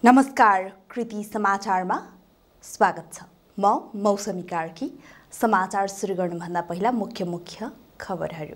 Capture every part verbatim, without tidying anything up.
नमस्कार, कृति समाचारमा स्वागत छ। म मौसमी कार्की। समाचार सुरु गर्नुभन्दा पहिला मुख्य मुख्य खबरहरू।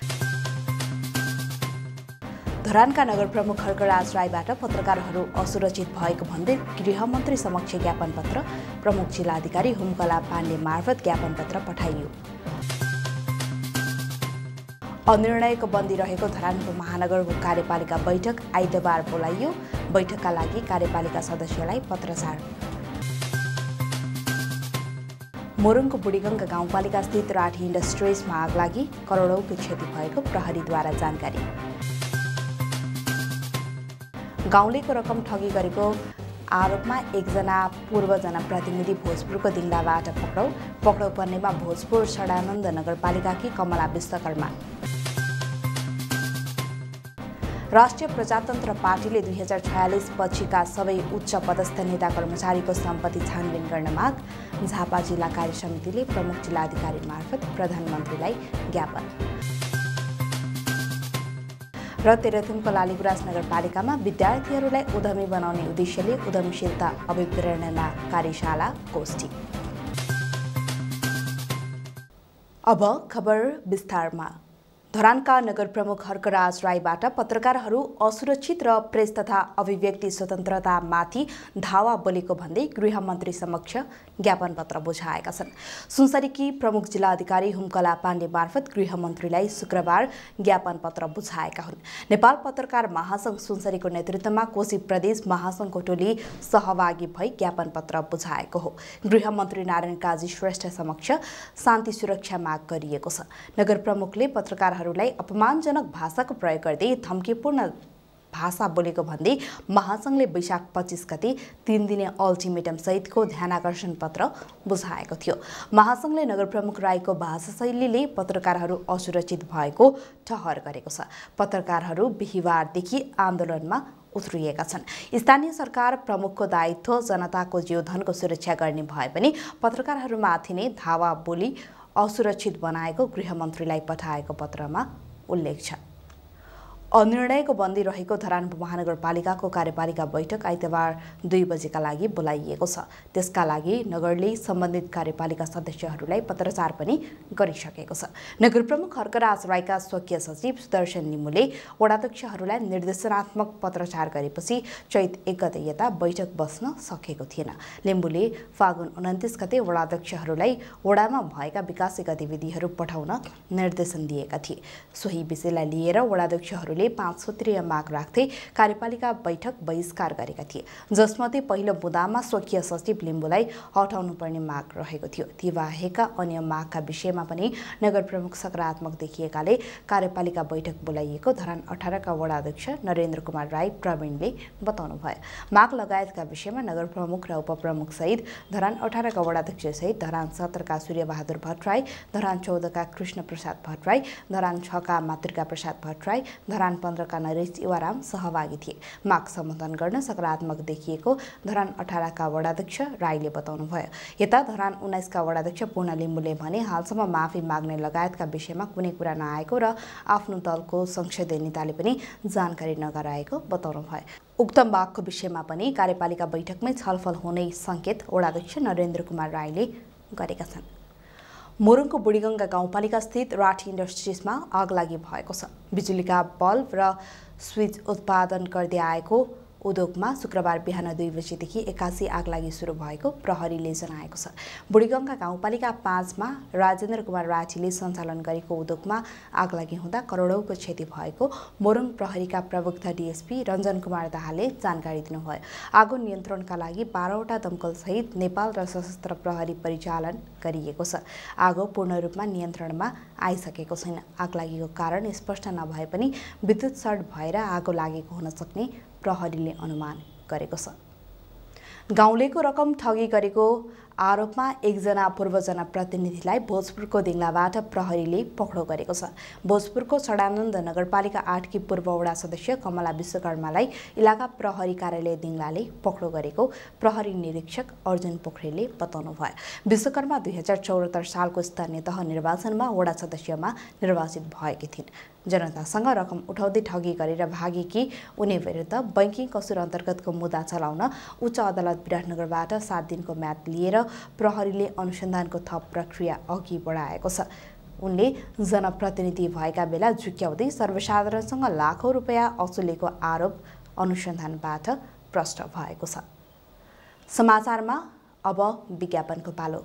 धरानका नगर प्रमुख खड्गराज राईबाट पत्रकारहरू असुरक्षित भएको भन्दै गृहमन्त्री समक्ष ज्ञापन पत्र, प्रमुख जिल्लाधिकारी हुमकला पाण्डे मार्फत ज्ञापन पत्र पठाइयो। अनिर्णयको बन्दी रहेको धरान महानगरको कार्यपालिका बैठक आइतबार बोलाइयो। बैठकका लागि कार्यपालिका सदस्यलाई पत्रचार। मोरङको बुढीगङ्गा गाउँपालिका स्थित राठी इन्डस्ट्रिजमा आग लागि करोडौँको क्षति भएको प्रहरीद्वारा जानकारी। गाउँलेको रकम ठगी गरेको आरोपमा एकजना पूर्व जनप्रतिनिधि भोजपुरको दिङलाबाट पक्राउ पक्राउ पर्नेमा भोजपुर सडानन्द नगरपालिकाकी कमला विश्वकर्मा। राष्ट्रिय प्रजातन्त्र पार्टीले दुई हजार छयालिस पछिका सबै उच्च पदस्थ नेता कर्मचारीको सम्पत्ति छानबिन गर्न माग। झापा जिल्ला कार्य समितिले प्रमुख जिल्लाधिकारी मार्फत प्रधानमन्त्रीलाई ज्ञापन। र तेह्रथुमको लालीगुराँस नगरपालिकामा विद्यार्थीहरूलाई उद्यमी बनाउने उद्देश्यले उद्यमशीलता अभिप्रेरणा कार्यशाला गोष्ठी। अब खबर विस्तारमा। धरानका नगर प्रमुख खड्गराज राईबाट पत्रकारहरू असुरक्षित र प्रेस तथा अभिव्यक्ति स्वतन्त्रतामाथि धावा बोलेको भन्दै गृहमन्त्री समक्ष ज्ञापन पत्र बुझाएका छन्। सुनसरीकी प्रमुख जिल्लाधिकारी हुमकला पाण्डे मार्फत गृहमन्त्रीलाई शुक्रबार ज्ञापन पत्र बुझाएका हुन्। नेपाल पत्रकार महासंघ सुनसरीको नेतृत्वमा कोशी प्रदेश महासंघको टोली सहभागी भई ज्ञापन पत्र बुझाएको हो। गृहमन्त्री नारायण काजी श्रेष्ठ समक्ष शान्ति सुरक्षा माग गरिएको छ। नगर प्रमुखले पत्रकार लाई अपमानजनक भाषाको प्रयोग गर्दै धम्कीपूर्ण भाषा बोलेको भन्दै महासंघले वैशाख पच्चीस गते तीन दिने अल्टिमेटम सहितको ध्यानाकर्षण पत्र बुझाएको थियो। महासंघले नगर प्रमुख राईको भाषा शैलीले पत्रकारहरू असुरक्षित भएको ठहर गरेको छ। पत्रकारहरू बिहिबारदेखि आन्दोलनमा उत्रिएका छन्। स्थानीय सरकार प्रमुखको दायित्व जनताको जीवधनको सुरक्षा गर्ने भए पनि पत्रकारहरूमाथि नै धावा बोली असुरक्षित बनाएको गृहमन्त्रीलाई पठाएको पत्रमा उल्लेख छ। अनिर्णयको बन्दी रहेको धरान महानगरपालिकाको कार्यपालिका बैठक आइतबार दुई बजेका लागि बोलाइएको छ। त्यसका लागि नगरले सम्बन्धित कार्यपालिका सदस्यहरूलाई पत्रचार पनि गरिसकेको छ। नगर प्रमुख खड्गराज राईका स्वकीय सचिव सुदर्शन लिम्बुले वडाध्यक्षहरूलाई निर्देशनात्मक पत्रचार गरेपछि चैत एक गते यता बैठक बस्न सकेको थिएन। लिम्बुले फागुन उन्तिस गते वडाध्यक्षहरूलाई वडामा भएका विकास गतिविधिहरू पठाउन निर्देशन दिएका थिए। सोही विषयलाई लिएर वडाध्यक्षहरूले पाँच सूत्रीय माग राख्दै कार्यपालिका बैठक बहिष्कार गरेका थिए, जसमध्ये पहिलो मुद्दामा स्वकीय सचिव लिम्बुलाई हटाउनु पर्ने माग रहेको थियो। ती बाहेकका अन्य मागका विषयमा पनि नगर प्रमुख सकारात्मक देखिएकाले कार्यपालिका बैठक बोलाइएको धरान अठारका वडाध्यक्ष नरेन्द्र कुमार राई प्रवीणले बताउनुभयो। माग लगायतका विषयमा नगर प्रमुख र उपप्रमुख सहित धरान अठारका वडाध्यक्ष सहित धरान सत्रका सूर्यबहादुर भट्टराई, धरान चौधका कृष्ण प्रसाद भट्टराई, धरान छका मातृका प्रसाद भट्टराई, धरान पन्ध्रका नरेश इवाराम सहभागी थिए। माग सम्बोधन गर्न सकारात्मक देखिएको धरान अठारका वडाध्यक्ष राईले बताउनुभयो। यता धरान उन्नाइसका वडाध्यक्ष पूर्ण लिम्बुले भने हालसम्म माफी माग्ने लगायतका विषयमा कुनै कुरा नआएको र आफ्नो दलको संसदीय नेताले पनि जानकारी नगराएको बताउनुभयो। उक्त मागको विषयमा पनि कार्यपालिका बैठकमै छलफल हुने संकेत वडाध्यक्ष नरेन्द्र कुमार राईले गरेका छन्। मोरङको बुढीगङ्गा गाउँपालिका स्थित राठी इन्डस्ट्रिजमा आग लागि भएको छ। बिजुलीका बल्ब र स्विच उत्पादन गर्दै आएको उद्योगमा शुक्रबार बिहान दुई बजेदेखि एक्कासी आग लागि सुरु भएको प्रहरीले जनाएको छ। बुढीगङ्गा गाउँपालिका पाँचमा राजेन्द्र कुमार राठीले सञ्चालन गरेको उद्योगमा आग लागि हुँदा करोडौँको क्षति भएको मोरङ प्रहरीका प्रवक्ता डीएसपी रञ्जन कुमार दाहालले जानकारी दिनुभयो। आगो नियन्त्रणका लागि बाह्रवटा दमकल सहित नेपाल र सशस्त्र प्रहरी परिचालन गरिएको छ। आगो पूर्ण रूपमा नियन्त्रणमा आइसकेको छैन। आग लागेको कारण स्पष्ट नभए पनि विद्युत सर्ट भएर आगो लागेको हुन सक्ने प्रहरीले अनुमान गरेको छ। गाउँलेको रकम ठगी गरेको आरोपमा एकजना पूर्व जनप्रतिनिधिलाई भोजपुरको दिङलाबाट प्रहरीले पक्राउ गरेको छ। भोजपुरको सडानन्द नगरपालिका आठकी पूर्व वडा सदस्य कमला विश्वकर्मालाई इलाका प्रहरी कार्यालय दिङलाले पक्राउ गरेको प्रहरी निरीक्षक अर्जुन पोखरेलले बताउनुभयो। विश्वकर्मा दुई हजार चौहत्तर सालको स्थानीय तह निर्वाचनमा वडा सदस्यमा निर्वाचित भएकी थिइन्। जनतासँग रकम उठाउँदै ठगी गरेर भागेकी उनी विरुद्ध बैंकिङ कसुर अन्तर्गतको मुद्दा चलाउन उच्च अदालत विराटनगरबाट सात दिनको म्याद लिएर प्रहरीले अनुसन्धानको थप प्रक्रिया अघि बढाएको छ। उनले जनप्रतिनिधि भएका बेला झुक्याउँदै सर्वसाधारणसँग लाखौं रुपियाँ असुलेको आरोप अनुसन्धानबाट प्रष्ट भएको छ। समाचारमा अब विज्ञापनको पालो।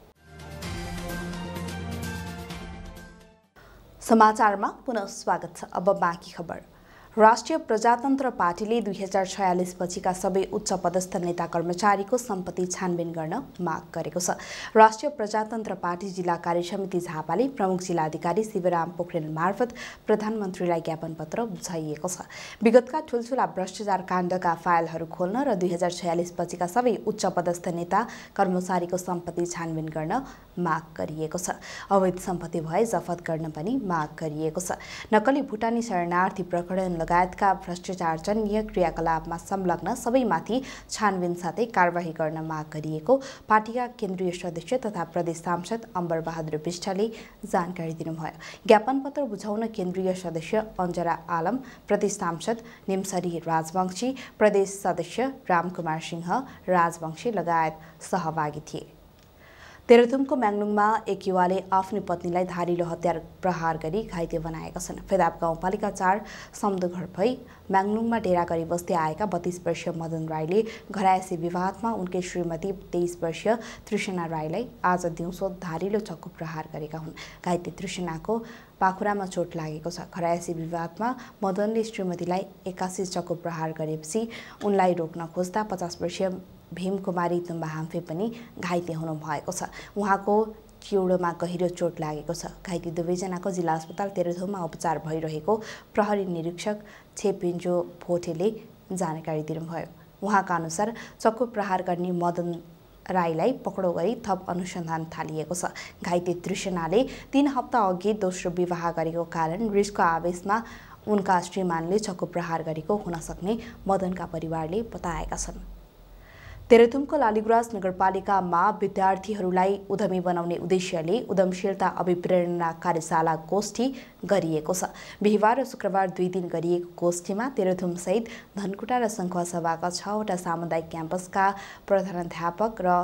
समाचारमा पुनः स्वागत छ। अब बाँकी खबर। राष्ट्रिय प्रजातन्त्र पार्टीले दुई हजार छयालिस पछिका सबै उच्च पदस्थ नेता कर्मचारीको सम्पत्ति छानबिन गर्न माग गरेको छ। राष्ट्रिय प्रजातन्त्र पार्टी जिल्ला कार्य समिति झापाले प्रमुख जिल्लाधिकारी शिवराम पोखरेल मार्फत प्रधानमन्त्रीलाई ज्ञापन पत्र बुझाइएको छ। विगतका ठुलठुला भ्रष्टाचार काण्डका फाइलहरू खोल्न र दुई हजार छयालिस पछिका सबै उच्च पदस्थ नेता कर्मचारीको सम्पत्ति छानबिन गर्न माग गरिएको छ। अवैध सम्पत्ति भए जफत गर्न पनि माग गरिएको छ। नक्कली भुटानी शरणार्थी प्रकरण लगायतका भ्रष्टाचारजन्य क्रियाकलापमा संलग्न सबैमाथि छानबिन साथै कारबाही गर्न माग गरिएको पार्टीका केन्द्रीय सदस्य तथा प्रदेश सांसद अम्बर बहादुर विष्टले जानकारी दिनुभयो। ज्ञापन पत्र बुझाउन केन्द्रीय सदस्य अञ्जरा आलम, प्रदेश सांसद निमसरी राजवंशी, प्रदेश सदस्य रामकुमार सिंह राजवंशी लगायत सहभागी थिए। तेह्रथुमको म्याङ्लुङमा एक युवाले आफ्नो पत्नीलाई धारिलो हतियार प्रहार गरी घाइते बनाएका छन्। फेदाप गाउँपालिका चार सम्दुघर भई म्याङ्लुङमा डेरा गरी बस्दै आएका बत्तीस वर्षीय मदन राईले घरायसी विवादमा उनकै श्रीमती तेइस वर्षीय तृष्णा राईलाई आज दिउँसो धारिलो चक्कु प्रहार गरेका हुन्। घाइते तृष्णाको पाखुरामा चोट लागेको छ। घरायसी विवादमा मदनले श्रीमतीलाई एक्कासी चक्कु प्रहार गरेपछि उनलाई रोक्न खोज्दा पचास वर्षीय भीमकुमारी तुम्बा हाम्फे पनि घाइते हुनु भएको छ। उहाँको चिउडोमा गहिरो चोट लागेको छ। घाइते दुवैजनाको जिल्ला अस्पताल तेह्रथुममा उपचार भइरहेको प्रहरी निरीक्षक छेपिन्जो भोटेले जानकारी दिनुभयो। उहाँका अनुसार चक्कु प्रहार गर्ने मदन राईलाई पक्राउ गरी थप अनुसन्धान थालिएको छ। घाइते तृष्णाले तीन हप्ता अघि दोस्रो विवाह गरेको कारण रिसको आवेशमा उनका श्रीमानले चक्कु प्रहार गरेको हुन सक्ने मदनका परिवारले बताएका छन्। तेह्रथुमको लालीगुराँस नगरपालिकामा विद्यार्थीहरूलाई उद्यमी बनाउने उद्देश्यले उद्यमशीलता अभिप्रेरणा कार्यशाला गोष्ठी गरिएको छ। बिहिबार र शुक्रबार दुई दिन गरिएको गोष्ठीमा तेह्रथुम सहित धनकुटा र सङ्खुवासभाका छवटा सामुदायिक क्याम्पसका प्रधानाध्यापक र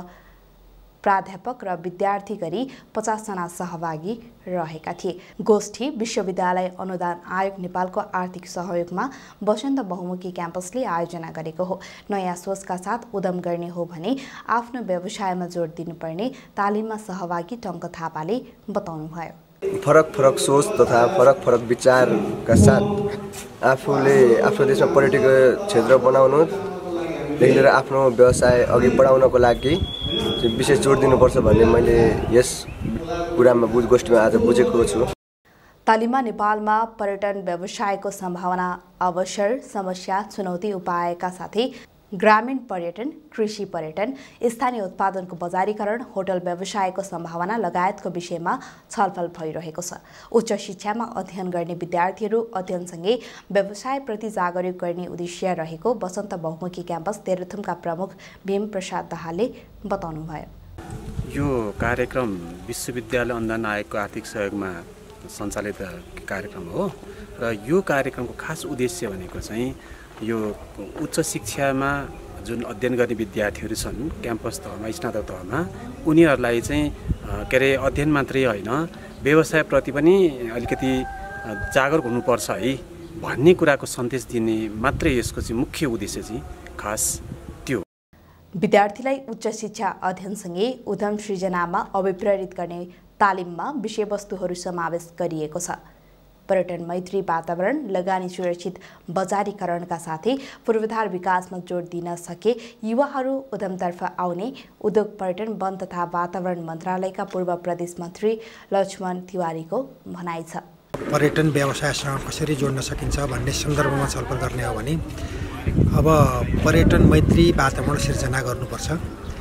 प्राध्यापक र विद्यार्थी गरी पचासजना सहभागी रहेका थिए। गोष्ठी विश्वविद्यालय अनुदान आयोग नेपालको आर्थिक सहयोगमा वसन्त बहुमुखी क्याम्पसले आयोजना गरेको हो। नयाँ सोचका साथ उद्यम गर्ने हो भने आफ्नो व्यवसायमा जोड दिनुपर्ने तालिममा सहभागी टङ्क थापाले बताउनुभयो। फरक फरक सोच तथा फरक फरक विचारका साथ आफूले आफ्नो देशमा पर्यटकीय क्षेत्र बनाउनु लिएर आफ्नो व्यवसाय अघि बढाउनको लागि विशेष जोड दिनुपर्छ भन्ने मैले यस कुरामा बुझ गोष्ठीमा आज बुझेको छु। तालिममा नेपालमा पर्यटन व्यवसायको सम्भावना, अवसर, समस्या, चुनौती, उपायका साथै ग्रामीण पर्यटन, कृषि पर्यटन, स्थानीय उत्पादनको बजारीकरण, होटल व्यवसायको सम्भावना लगायतको विषयमा छलफल भइरहेको छ। उच्च शिक्षामा अध्ययन गर्ने विद्यार्थीहरू अध्ययनसँगै व्यवसायप्रति जागरुक गर्ने उद्देश्य रहेको वसन्त बहुमुखी क्याम्पस तेह्रथुमका प्रमुख भीम प्रसाद दाहालले बताउनुभयो। यो कार्यक्रम विश्वविद्यालय अनुदान आयोगको आर्थिक सहयोगमा सञ्चालित कार्यक्रम हो र यो कार्यक्रमको खास उद्देश्य भनेको चाहिँ यो उच्च शिक्षामा जुन अध्ययन गर्ने विद्यार्थीहरू छन् क्याम्पस तहमा, स्नातक तहमा, उनीहरूलाई चाहिँ के अरे अध्ययन मात्रै होइन व्यवसायप्रति पनि अलिकति जागरुक हुनुपर्छ है भन्ने कुराको सन्देश दिने मात्रै यसको चाहिँ मुख्य उद्देश्य चाहिँ खास त्यो। विद्यार्थीलाई उच्च शिक्षा अध्ययनसँगै उद्यम सृजनामा अभिप्रेरित गर्ने तालिममा विषयवस्तुहरू समावेश गरिएको छ। पर्यटन मैत्री वातावरण, लगानी सुरक्षित बजारीकरणका साथै पूर्वाधार विकासमा जोड दिन सके युवाहरू उद्यमतर्फ आउने उद्योग पर्यटन वन तथा वातावरण मन्त्रालयका पूर्व प्रदेश मन्त्री लक्ष्मण तिवारीको भनाइ छ। पर्यटन व्यवसायसँग कसरी जोड्न सकिन्छ भन्ने सन्दर्भमा छलफल गर्ने हो भने अब पर्यटन मैत्री वातावरण सिर्जना गर्नुपर्छ।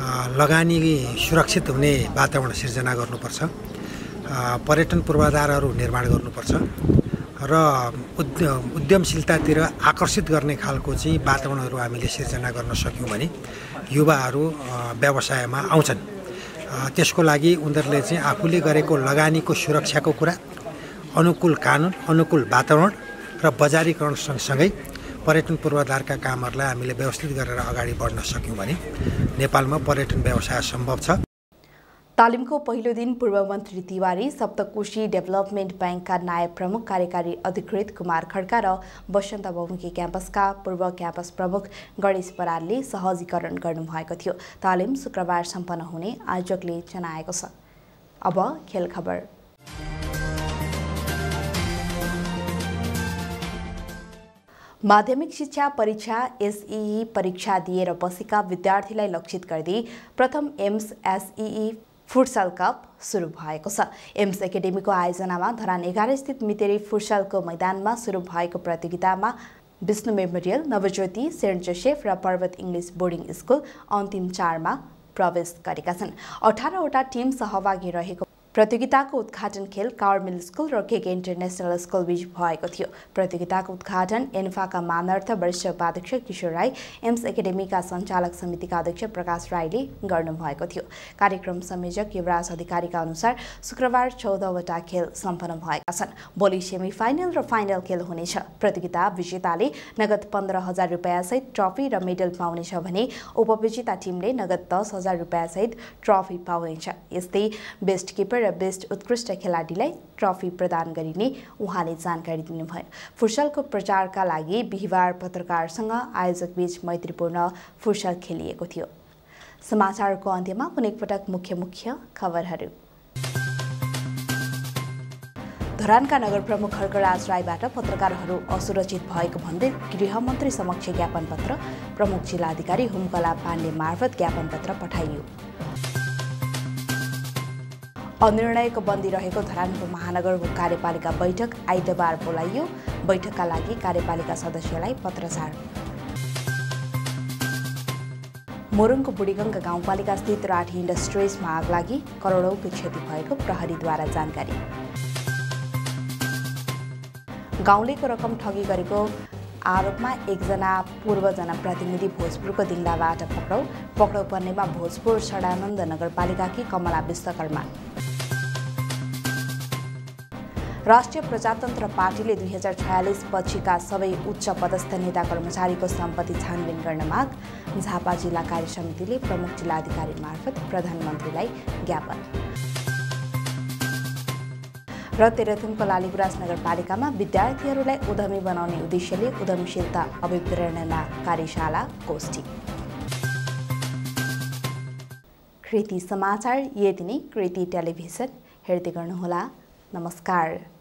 लगानी सुरक्षित हुने वातावरण सिर्जना गर्नुपर्छ, पर्यटन पूर्वाधारहरू निर्माण गर्नुपर्छ र उद्यमशीलतातिर आकर्षित गर्ने खालको चाहिँ वातावरणहरू हामीले सिर्जना गर्न सक्यौँ भने युवाहरू व्यवसायमा आउँछन्। त्यसको लागि उनीहरूले चाहिँ आफूले गरेको लगानीको सुरक्षाको कुरा, अनुकूल कानुन, अनुकूल वातावरण र बजारीकरण सँगसँगै पर्यटन पूर्वाधारका कामहरूलाई हामीले व्यवस्थित गरेर अगाडि बढ्न सक्यौँ भने नेपालमा पर्यटन व्यवसाय सम्भव छ। तालिमको पहिलो दिन पूर्व मन्त्री तिवारी, सप्तकोशी डेभलपमेन्ट ब्याङ्कका नायब प्रमुख कार्यकारी अधिकृत कुमार खड्का र बसन्त बहुमुखी क्याम्पसका पूर्व क्याम्पस प्रमुख गणेश बरालले सहजीकरण गर्नुभएको थियो। तालिम शुक्रबार सम्पन्न हुने आयोजकले जनाएको छ। अब खेल खबर। माध्यमिक शिक्षा परीक्षा एसईई परीक्षा दिएर बसेका विद्यार्थीलाई लक्षित गर्दै प्रथम एम्स एसईई फुटसल कप सुरु भएको छ। एम्स एकाडेमीको आयोजनामा धरान एघार स्थित मितेरी फुटसलको मैदानमा सुरु भएको प्रतियोगितामा Vishnu memorial, Navjyoti, saint Joseph र पर्वत इङ्ग्लिस बोर्डिङ स्कुल अन्तिम चारमा प्रवेश गरेका छन्। अठारवटा टिम सहभागी रहेको प्रतियोगिताको उद्घाटन खेल कार्मेल स्कुल र केके इन्टरनेसनल स्कुल बीच भएको थियो। प्रतियोगिताको उद्घाटन एन्फाका मानार्थ वरिष्ठ उपाध्यक्ष किशोर राई, एम्स एकाडेमीका सञ्चालक समितिका अध्यक्ष प्रकाश राईले गर्नुभएको थियो। कार्यक्रम संयोजक युवराज अधिकारीका अनुसार शुक्रबार चौधवटा खेल सम्पन्न भएका छन्। भोलि सेमी फाइनल र फाइनल खेल हुनेछ। प्रतियोगिता विजेताले नगद पन्ध्र हजार रुपियाँ सहित ट्रफी र मेडल पाउनेछ भने उपविजेता टिमले नगद दस हजार रुपियाँ सहित ट्रफी पाउनेछ। यस्तै बेस्ट किपर र बेस्ट उत्कृष्ट खेलाडीलाई ट्रफी प्रदान गरिने उहाँले जानकारी दिनुभयो। फुटसलको प्रचारका लागि बिहिबार पत्रकारसँग आयोजकबीच मैत्रीपूर्ण फुटसल खेलिएको थियो। समाचारको अन्त्यमा पुनः एकपटक मुख्य मुख्य खबरहरू। धरानका नगर प्रमुख हर्कराज राईबाट पत्रकारहरू असुरक्षित भएको भन्दै गृहमन्त्री समक्ष ज्ञापन पत्र, प्रमुख जिल्लाधिकारी हुमकला पाण्डे मार्फत ज्ञापन पत्र पठाइयो। अनिर्णयको बन्दी रहेको धरानको महानगरको कार्यपालिका बैठक आइतबार बोलाइयो। बैठकका लागि कार्यपालिका सदस्यलाई पत्रचार। मोरङको बुढीगङ्गा गाउँपालिका स्थित राठी इन्डस्ट्रिजमा आग लागि करोडौँको क्षति भएको प्रहरीद्वारा जानकारी। गाउँलेको रकम ठगी गरेको आरोपमा एकजना पूर्व जनप्रतिनिधि भोजपुरको दिङलाबाट पक्राउ। पक्राउ पर्नेमा भोजपुर सडानन्द नगरपालिकाकी कमला विश्वकर्मा। राष्ट्रिय प्रजातन्त्र पार्टीले दुई हजार छयालिस पछिका सबै उच्च पदस्थ नेता कर्मचारीको सम्पत्ति छानबिन गर्न माग। झापा जिल्ला कार्य समितिले प्रमुख जिल्लाधिकारी मार्फत प्रधानमन्त्रीलाई ज्ञापन। र तेह्रथुमको लालीगुराँस नगरपालिकामा विद्यार्थीहरूलाई उद्यमी बनाउने उद्देश्यले उद्यमशीलता अभिप्रेरणा कार्यशाला गोष्ठी। कृति समाचार यति नै। कृति टेलिभिजन हेर्दै गर्नुहोला। नमस्कार।